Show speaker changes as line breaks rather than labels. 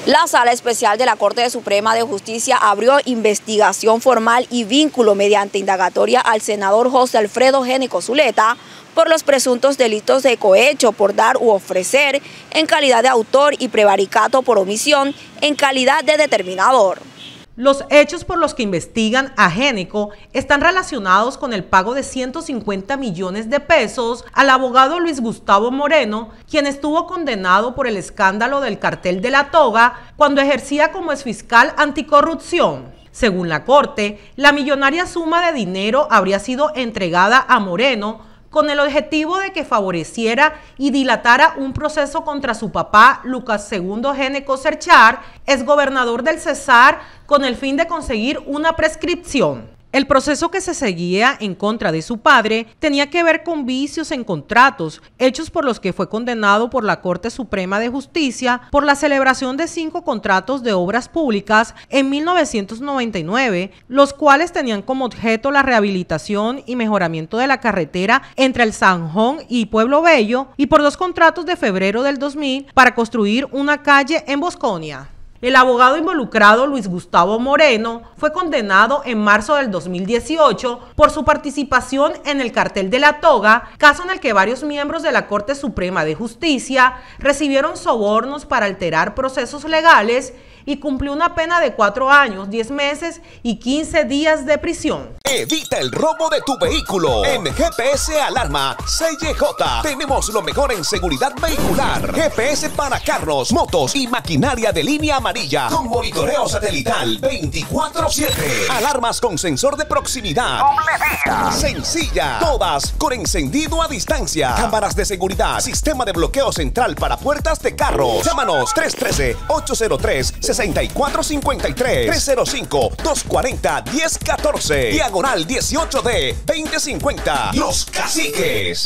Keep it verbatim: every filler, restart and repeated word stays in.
La Sala Especial de la Corte Suprema de Justicia abrió investigación formal y vínculo mediante indagatoria al senador José Alfredo Géneco Zuleta por los presuntos delitos de cohecho por dar u ofrecer en calidad de autor y prevaricato por omisión en calidad de determinador.
Los hechos por los que investigan a Géneco están relacionados con el pago de ciento cincuenta millones de pesos al abogado Luis Gustavo Moreno, quien estuvo condenado por el escándalo del cartel de la toga cuando ejercía como exfiscal anticorrupción. Según la Corte, la millonaria suma de dinero habría sido entregada a Moreno con el objetivo de que favoreciera y dilatara un proceso contra su papá, Lucas segundo Géneco Cerchar, exgobernador del Cesar, con el fin de conseguir una prescripción. El proceso que se seguía en contra de su padre tenía que ver con vicios en contratos, hechos por los que fue condenado por la Corte Suprema de Justicia por la celebración de cinco contratos de obras públicas en mil novecientos noventa y nueve, los cuales tenían como objeto la rehabilitación y mejoramiento de la carretera entre el Zanjón y Pueblo Bello, y por dos contratos de febrero del dos mil para construir una calle en Bosconia. El abogado involucrado, Luis Gustavo Moreno, fue condenado en marzo del dos mil dieciocho por su participación en el cartel de la toga, caso en el que varios miembros de la Corte Suprema de Justicia recibieron sobornos para alterar procesos legales, y cumplió una pena de cuatro años, diez meses y quince días de prisión.
Evita el robo de tu vehículo. En G P S Alarma C Y J tenemos lo mejor en seguridad vehicular. G P S para carros, motos y maquinaria de línea amarilla con monitoreo satelital veinticuatro siete. Alarmas con sensor de proximidad. Sencilla. Todas con encendido a distancia. Cámaras de seguridad. Sistema de bloqueo central para puertas de carros. Llámanos tres uno tres, ocho cero tres, seis cuatro cinco tres, tres cero cinco, dos cuatro cero, uno cero uno cuatro, diagonal dieciocho D, veinte cincuenta. Los Caciques.